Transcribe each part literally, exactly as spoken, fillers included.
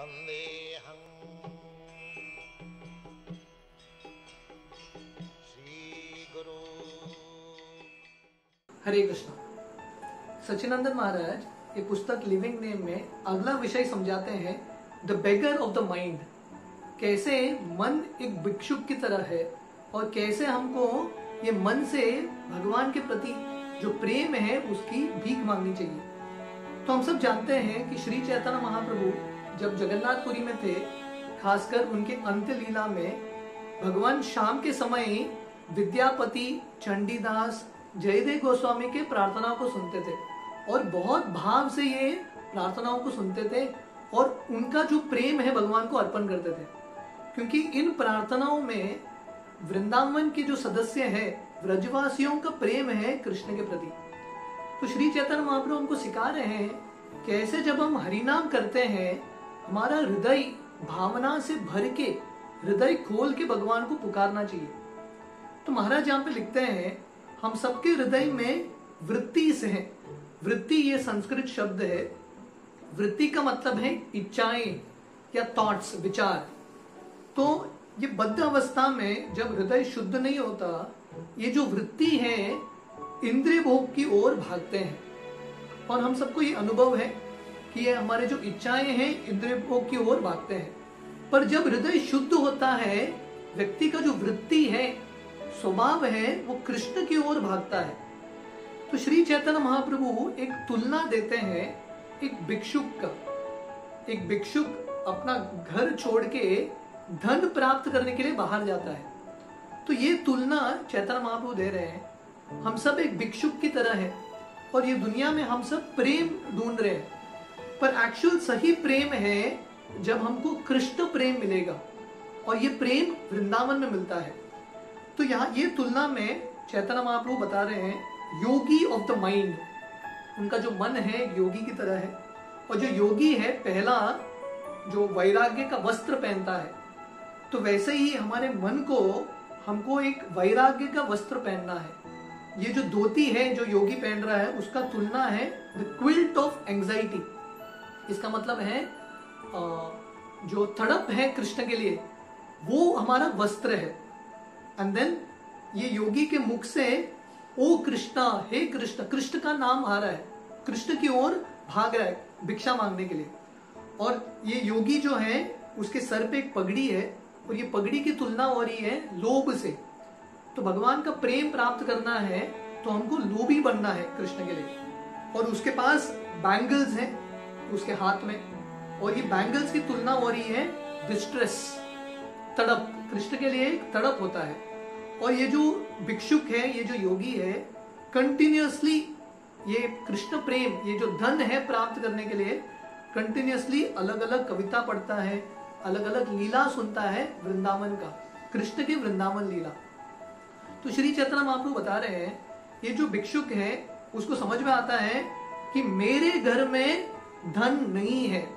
वंदेहं श्री गुरु। हरे कृष्णा। सच्चिदानंद महाराज ये पुस्तक living name में अगला विषय समझाते हैं, the beggar of the mind. कैसे मन एक भिक्षुक की तरह है और कैसे हमको ये मन से भगवान के प्रति जो प्रेम है उसकी भीख मांगनी चाहिए। तो हम सब जानते हैं कि श्री चैतन्य महाप्रभु जब जगन्नाथपुरी में थे, खासकर उनके अंत्य लीला में भगवान शाम के समय विद्यापति, चंडीदास, जयदेव गोस्वामी के प्रार्थनाओं को सुनते थे और बहुत भाव से ये प्रार्थनाओं को सुनते थे और उनका जो प्रेम है भगवान को अर्पण करते थे, क्योंकि इन प्रार्थनाओं में वृंदावन के जो सदस्य हैं, व्रजवासियों का प्रेम है कृष्ण के प्रति। तो श्री चैतन्य महाप्रभु हमको सिखा रहे हैं कैसे जब हम हरिनाम करते हैं, हमारा हृदय भावना से भर के हृदय खोल के भगवान को पुकारना चाहिए। तो महाराज यहाँ पे लिखते हैं, हम सबके हृदय में वृत्ति से है। वृत्ति ये संस्कृत शब्द है। वृत्ति का मतलब है इच्छाएं या थॉट्स, विचार। तो ये बद्ध अवस्था में जब हृदय शुद्ध नहीं होता, ये जो वृत्ति है इंद्रिय भोग की ओर भागते हैं। और हम सबको ये अनुभव है कि ये हमारे जो इच्छाएं हैं इंद्रिय भोग की ओर भागते हैं। पर जब हृदय शुद्ध होता है, व्यक्ति का जो वृत्ति है, स्वभाव है, वो कृष्ण की ओर भागता है। तो श्री चैतन्य महाप्रभु एक तुलना देते हैं एक भिक्षुक का। एक भिक्षुक अपना घर छोड़ के धन प्राप्त करने के लिए बाहर जाता है। तो ये तुलना चैतन्य महाप्रभु दे रहे हैं। हम सब एक भिक्षुक की तरह है और ये दुनिया में हम सब प्रेम ढूंढ रहे हैं, पर एक्चुअल सही प्रेम है जब हमको कृष्ण प्रेम मिलेगा और ये प्रेम वृंदावन में मिलता है। तो यहाँ ये तुलना में चैतन्य महाप्रभु बता रहे हैं योगी ऑफ द माइंड। उनका जो मन है योगी की तरह है और जो योगी है पहला जो वैराग्य का वस्त्र पहनता है, तो वैसे ही हमारे मन को हमको एक वैराग्य का वस्त्र पहनना है। ये जो धोती है जो योगी पहन रहा है उसका तुलना है द क्विल्ट ऑफ एंजाइटी। इसका मतलब है जो तड़प है कृष्ण के लिए वो हमारा वस्त्र है। एंड देन ये योगी के मुख से ओ कृष्णा, हे कृष्ण, कृष्ण का नाम आ रहा है, कृष्ण की ओर भाग रहा है भिक्षा मांगने के लिए। और ये योगी जो है उसके सर पे एक पगड़ी है और ये पगड़ी की तुलना हो रही है लोभ से। तो भगवान का प्रेम प्राप्त करना है तो हमको लोभी बनना है कृष्ण के लिए। और उसके पास बैंगल्स हैं उसके हाथ में, और ये बैंगल्स की तुलना हो रही है डिस्ट्रेस, तड़प। कृष्ण के लिए एक तड़प होता है। और ये जो भिक्षुक है, ये जो योगी है, कंटिन्यूअसली ये कृष्ण प्रेम, ये जो धन है प्राप्त करने के लिए कंटिन्यूअसली अलग अलग कविता पढ़ता है, अलग अलग लीला सुनता है वृंदावन का, कृष्ण की वृंदावन लीला। तो श्री चैतन्य महाप्रभु बता रहे हैं ये जो भिक्षुक है उसको समझ में आता है कि मेरे घर में धन नहीं है।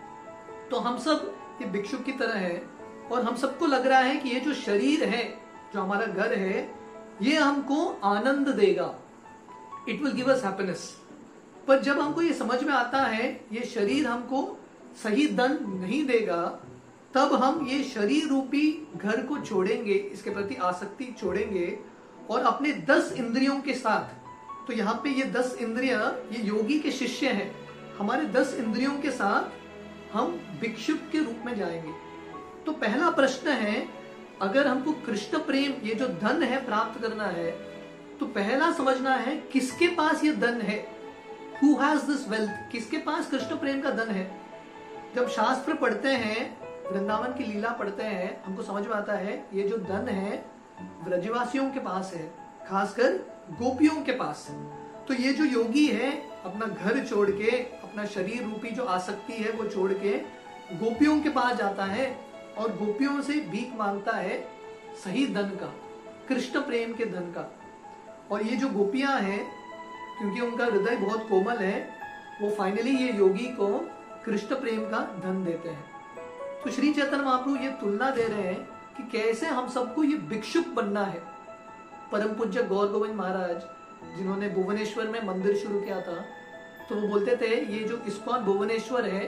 तो हम सब ये भिक्षुक की तरह है और हम सबको लग रहा है कि ये जो शरीर है, जो हमारा घर है, ये हमको आनंद देगा, it will give us happiness. पर जब हमको ये समझ में आता है ये शरीर हमको सही धन नहीं देगा, तब हम ये शरीर रूपी घर को छोड़ेंगे, इसके प्रति आसक्ति छोड़ेंगे और अपने दस इंद्रियों के साथ, तो यहाँ पे ये दस इंद्रियां ये योगी के शिष्य हैं, हमारे दस इंद्रियों के साथ हम भिक्षुक के रूप में जाएंगे। तो पहला प्रश्न है, अगर हमको कृष्ण प्रेम ये जो धन है प्राप्त करना है, तो पहला समझना है किसके पास ये धन है, हु हैज दिस वेल्थ, किसके पास कृष्ण प्रेम का धन है। जब शास्त्र पढ़ते हैं, वृंदावन की लीला पढ़ते हैं, हमको समझ में आता है ये जो धन है व्रजवासियों के पास है, खासकर गोपियों के पास। तो ये जो योगी है अपना घर छोड़ के, अपना शरीर रूपी जो आसक्ति है वो छोड़ के गोपियों के पास जाता है और गोपियों से भीख मांगता है सही धन का, कृष्ण प्रेम के धन का। और ये जो गोपियां हैं, क्योंकि उनका हृदय बहुत कोमल है, वो फाइनली ये योगी को कृष्ण प्रेम का धन देते हैं। तो श्री चैतन्य महाप्रभु ये तुलना दे रहे हैं कि कैसे हम सबको ये भिक्षुक बनना है। परम पूज्य गौर गोविंद महाराज जिन्होंने भुवनेश्वर में मंदिर शुरू किया था, तो वो बोलते थे ये जो इस्कॉन भुवनेश्वर है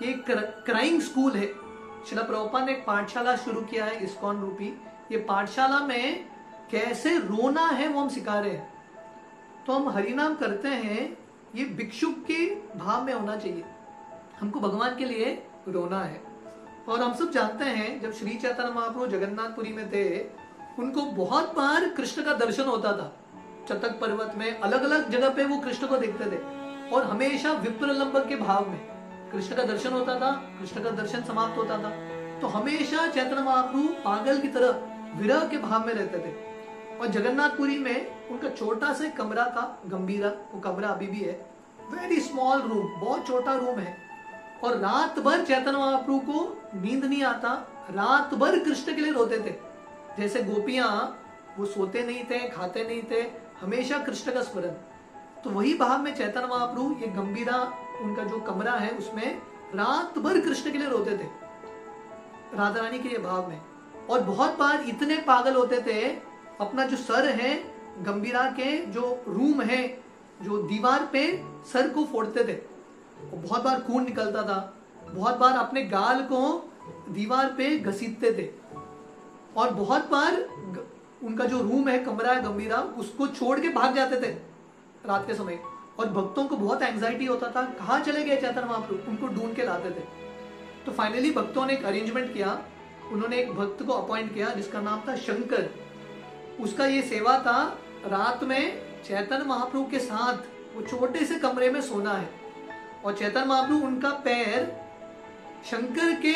ये क्राइंग स्कूल है। श्रील प्रभुपाद ने एक पाठशाला शुरू किया है इस्कॉन रूपी। ये पाठशाला में कैसे रोना है वो हम सिखा रहे हैं। तो हम हरिनाम करते हैं, ये भिक्षुक के भाव में होना चाहिए। हमको भगवान के लिए रोना है। और हम सब जानते हैं जब श्री चैतन्य महाप्रभु जगन्नाथपुरी में थे, उनको बहुत बार कृष्ण का दर्शन होता था। चतक पर्वत में अलग अलग जगह पे वो कृष्ण को देखते थे और हमेशा विप्रलंब के भाव में कृष्ण का दर्शन होता था, कृष्ण का दर्शन समाप्त होता था। तो हमेशा चैतन्य महाप्रभु पागल की तरह विरह के भाव में रहते थे। और जगन्नाथपुरी में उनका छोटा सा कमरा था, गंभीरा, वो कमरा अभी भी है, वेरी स्मॉल रूम, बहुत छोटा रूम है। और रात भर चैतन्य महाप्रभु को नींद नहीं आता, रात भर कृष्ण के लिए रोते थे। जैसे गोपियां, वो सोते नहीं थे, खाते नहीं थे, हमेशा कृष्ण का स्मरण। तो वही भाव में चैतन्य महाप्रभु, ये गंभीरा उनका जो कमरा है, उसमें रात भर कृष्ण के लिए रोते थे, राधा रानी के लिए भाव में। और बहुत बार इतने पागल होते थे, अपना जो सर है, गंभीरा के जो रूम है, जो दीवार पे सर को फोड़ते थे, बहुत बार खून निकलता था, बहुत बार अपने गाल को दीवार पे घसीटते थे। और बहुत बार उनका जो रूम है, कमरा है गंभीरा, उसको छोड़ के भाग जाते थे रात के समय। और भक्तों को बहुत एंजाइटी होता था, कहाँ चले गए चैतन्य महाप्रभु, उनको ढूंढ के लाते थे। तो फाइनली भक्तों ने एक अरेंजमेंट किया, उन्होंने एक भक्त को अपॉइंट किया जिसका नाम था शंकर। उसका ये सेवा था, रात में चैतन्य महाप्रभु के साथ वो छोटे से कमरे में सोना है और चैतन्य महाप्रभु उनका पैर शंकर के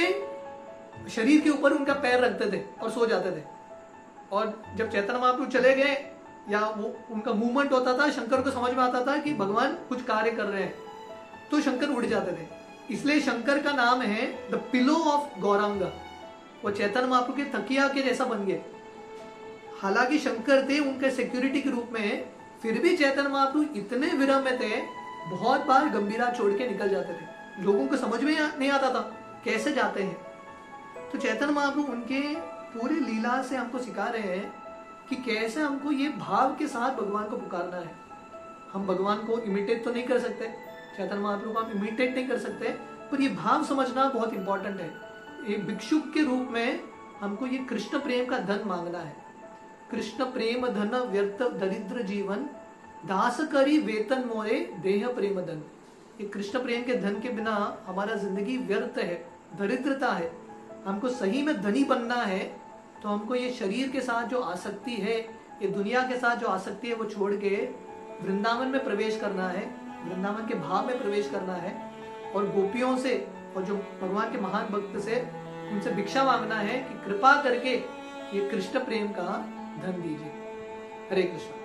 शरीर के ऊपर उनका पैर रखते थे और सो जाते थे। और जब चैतन्य महाप्रभु चले गए या वो उनका मूवमेंट होता था, शंकर को समझ में आता था कि भगवान कुछ कार्य कर रहे हैं, तो शंकर उड़ जाते थे। इसलिए शंकर का नाम है द पिलो ऑफ गौरांगा। वो चैतन्य महाप्रभु के तकिया के जैसा बन गए। हालांकि शंकर थे उनके सिक्योरिटी के रूप में, फिर भी चैतन्य महाप्रभु इतने विरह में थे, बहुत बार गंभीरा छोड़ के निकल जाते थे। लोगों को समझ में नहीं आता था कैसे जाते हैं। तो चैतन्य महाप्रभु उनके पूरे लीला से हमको सिखा रहे हैं कि कैसे हमको ये भाव के साथ भगवान को पुकारना है। हम भगवान को इमिटेट तो नहीं कर सकते, चैतन्य महाप्रभु को हम इमिटेट नहीं कर सकते, पर ये भाव समझना बहुत इंपॉर्टेंट है। एक भिक्षुक के रूप में हमको ये कृष्ण प्रेम का धन मांगना है। कृष्ण प्रेम धन व्यर्थ दरिद्र जीवन, दास करी वेतन मोरे देह प्रेम धन। ये कृष्ण प्रेम के धन के बिना हमारा जिंदगी व्यर्थ है, दरिद्रता है। हमको सही में धनी बनना है तो हमको ये शरीर के साथ जो आसक्ति है, ये दुनिया के साथ जो आसक्ति है, वो छोड़ के वृंदावन में प्रवेश करना है, वृंदावन के भाव में प्रवेश करना है। और गोपियों से और जो भगवान के महान भक्त से, उनसे भिक्षा मांगना है कि कृपा करके ये कृष्ण प्रेम का धन दीजिए। हरे कृष्ण।